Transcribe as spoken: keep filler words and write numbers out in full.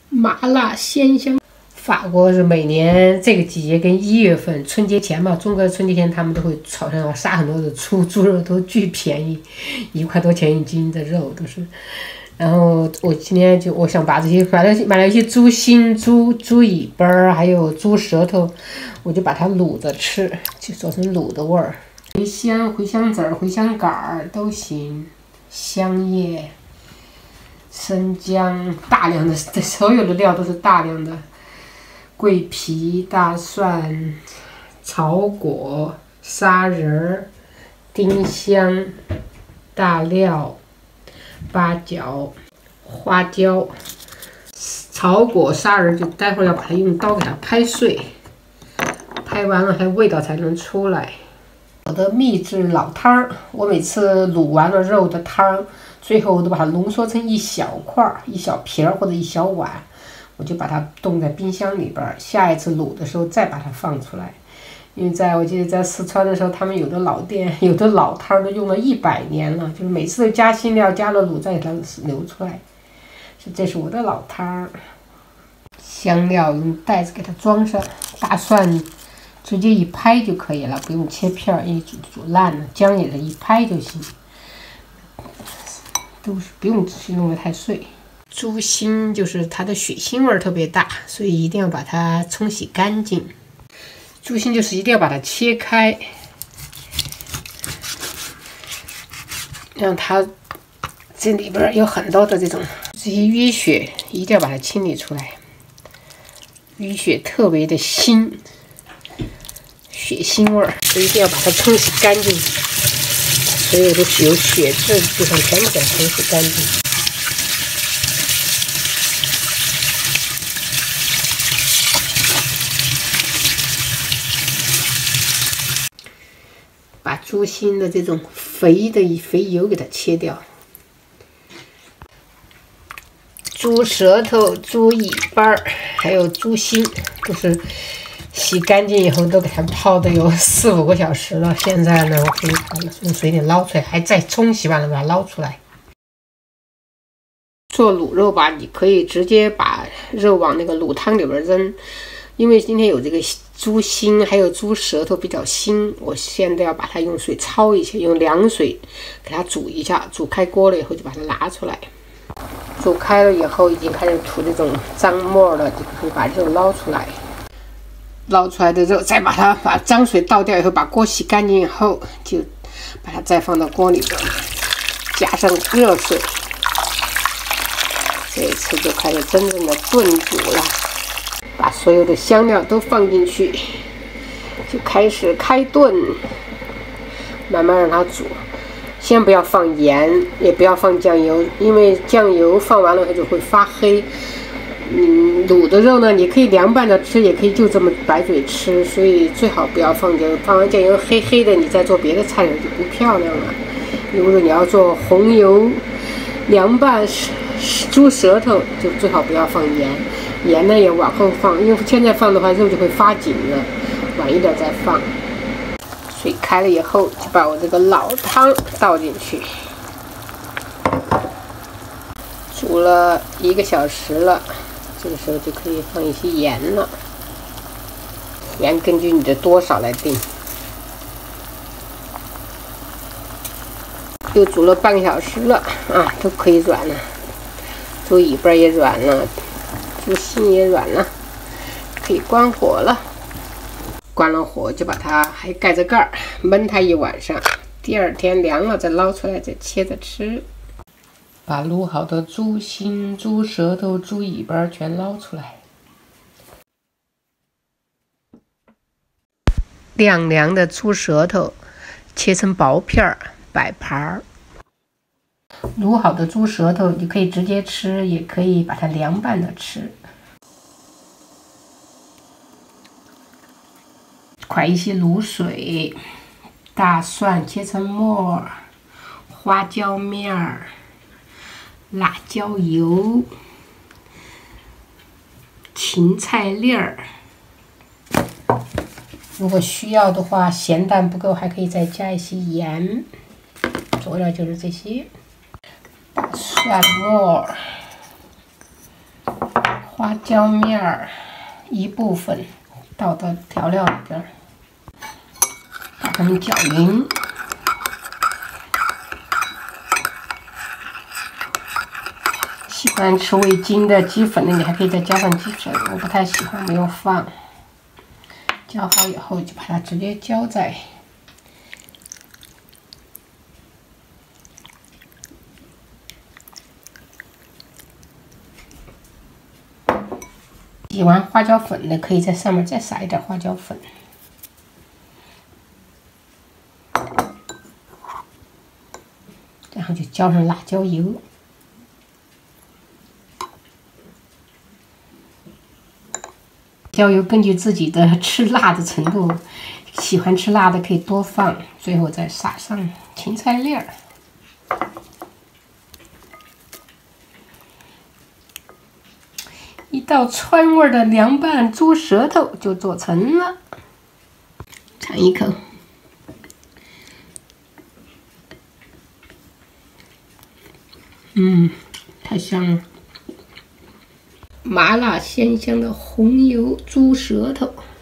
麻辣鲜香。法国是每年这个季节跟一月份春节前嘛，中国的春节前他们都会炒上杀很多的猪，猪肉都巨便宜，一块多钱一斤的肉都是。然后我今天就我想把这些买了买了一些猪心、猪猪尾巴还有猪舌头，我就把它卤着吃，就做成卤的味儿。茴香、茴香籽儿、茴香杆儿都行，香叶、生姜，大量的所有的料都是大量的。桂皮、大蒜、草果、砂仁、丁香、大料、八角、花椒。草果、砂仁就待会儿要把它用刀给它拍碎，拍完了它味道才能出来。我的秘制老汤儿，我每次卤完了肉的汤儿，最后我都把它浓缩成一小块儿、一小瓶儿或者一小碗。我就把它冻在冰箱里边，下一次卤的时候再把它放出来。因为在我记得在四川的时候，他们有的老店、有的老汤都用了一百年了，就是每次都加新料、加了卤再给它流出来。这是我的老汤，香料用袋子给它装上，大蒜直接一拍就可以了，不用切片，一煮煮烂了。姜也是一拍就行，都是不用弄得太碎。猪心就是它的血腥味特别大，所以一定要把它冲洗干净。猪心就是一定要把它切开，让它这里边有很多的这种这些淤血，一定要把它清理出来。淤血特别的腥，血腥味儿，所以一定要把它冲洗干净。所有的有血渍的地方全部给它冲洗干净。把猪心的这种肥的肥油给它切掉，猪舌头、猪尾巴还有猪心都是洗干净以后都给它泡的有四五个小时了。现在呢，我可以把用水里捞出来，还再冲洗完了把它捞出来。做卤肉吧，你可以直接把肉往那个卤汤里边扔。因为今天有这个猪心还有猪舌头比较腥，我现在要把它用水焯一下，用凉水给它煮一下，煮开锅了以后就把它拿出来。煮开了以后已经开始吐这种脏沫了，就可以把肉捞出来。捞出来的肉再把它把脏水倒掉以后，把锅洗干净以后，就把它再放到锅里边，加上热水。这一次就开始真正的炖煮了。把所有的香料都放进去，就开始开炖，慢慢让它煮。先不要放盐，也不要放酱油，因为酱油放完了它就会发黑。嗯，卤的肉呢，你可以凉拌着吃，也可以就这么白嘴吃，所以最好不要放酱油。放完酱油黑黑的，你再做别的菜就不漂亮了。如果你要做红油凉拌猪舌头，就最好不要放盐。盐呢也往后放，因为现在放的话肉就会发紧了，晚一点再放。水开了以后，就把我这个老汤倒进去，煮了一个小时了，这个时候就可以放一些盐了。盐根据你的多少来定。又煮了半个小时了啊，都可以软了，猪尾巴也软了。猪心也软了，可以关火了。关了火就把它还盖着盖儿焖它一晚上，第二天凉了再捞出来，再切着吃。把卤好的猪心、猪舌头、猪尾巴全捞出来，晾凉的猪舌头切成薄片儿，摆盘儿。卤好的猪舌头你可以直接吃，也可以把它凉拌着吃。快一些卤水，大蒜切成末，花椒面儿，辣椒油，芹菜粒儿。如果需要的话，咸淡不够还可以再加一些盐。佐料就是这些。蒜末、 花椒面儿一部分倒到调料里边，把它们搅匀。喜欢吃味精的鸡粉的，你还可以再加上鸡粉，我不太喜欢，没有放。搅好以后，就把它直接浇在洗完花椒粉的，可以在上面再撒一点花椒粉。然后就浇上辣椒油。椒油根据自己的吃辣的程度，喜欢吃辣的可以多放，最后再撒上芹菜粒儿。一道川味的凉拌猪舌头就做成了，尝一口。嗯，太香了。麻辣鲜香的红油猪舌头。